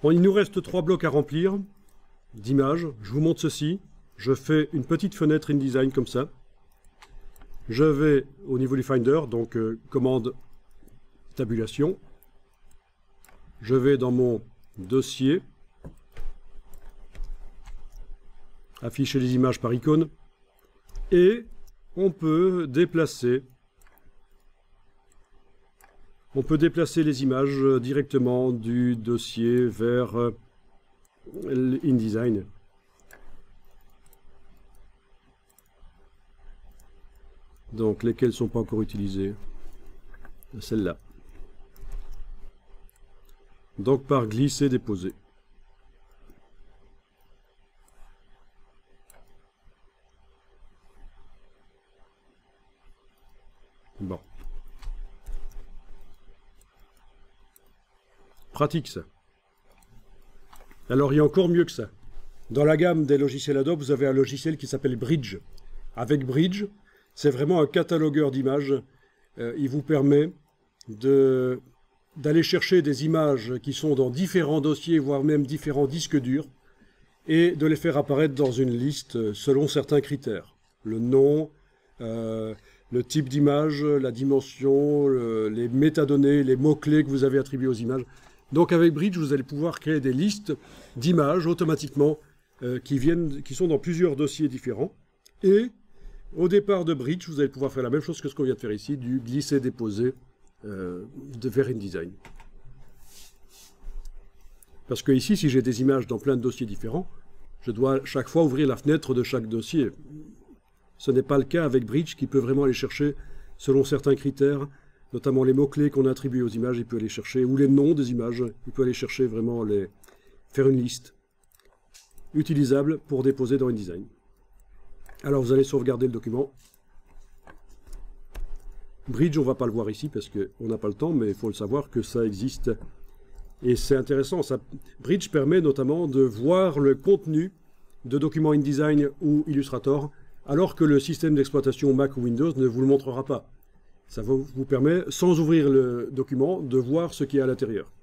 Bon, il nous reste 3 blocs à remplir d'images. Je vous montre ceci. Je fais une petite fenêtre InDesign comme ça. Je vais au niveau du Finder, donc commande tabulation. Je vais dans mon dossier, afficher les images par icône, et on peut déplacer les images directement du dossier vers InDesign. Donc lesquelles ne sont pas encore utilisées? Celle-là. Donc par glisser, déposer. Bon. Pratique ça. Alors il y a encore mieux que ça. Dans la gamme des logiciels Adobe, vous avez un logiciel qui s'appelle Bridge. Avec Bridge, c'est vraiment un catalogueur d'images. Il vous permet d'aller chercher des images qui sont dans différents dossiers, voire même différents disques durs, et de les faire apparaître dans une liste selon certains critères. Le nom, le type d'image, la dimension, les métadonnées, les mots-clés que vous avez attribués aux images. Donc avec Bridge, vous allez pouvoir créer des listes d'images automatiquement qui sont dans plusieurs dossiers différents. Et au départ de Bridge, vous allez pouvoir faire la même chose que ce qu'on vient de faire ici, du glisser-déposer vers InDesign. Parce que ici, si j'ai des images dans plein de dossiers différents, je dois chaque fois ouvrir la fenêtre de chaque dossier. Ce n'est pas le cas avec Bridge, qui peut vraiment aller chercher selon certains critères, notamment les mots-clés qu'on attribue aux images, il peut aller chercher, ou les noms des images, il peut aller chercher vraiment faire une liste utilisable pour déposer dans InDesign. Alors vous allez sauvegarder le document. Bridge, on ne va pas le voir ici parce qu'on n'a pas le temps, mais il faut le savoir que ça existe. Et c'est intéressant. Bridge permet notamment de voir le contenu de documents InDesign ou Illustrator, alors que le système d'exploitation Mac ou Windows ne vous le montrera pas. Ça vous permet, sans ouvrir le document, de voir ce qui est à l'intérieur.